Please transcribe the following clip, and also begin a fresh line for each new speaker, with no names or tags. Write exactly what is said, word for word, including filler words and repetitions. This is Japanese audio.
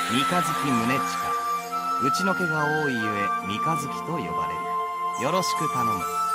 三日月宗近。内の毛が多いゆえ三日月と呼ばれる。よろしく頼む。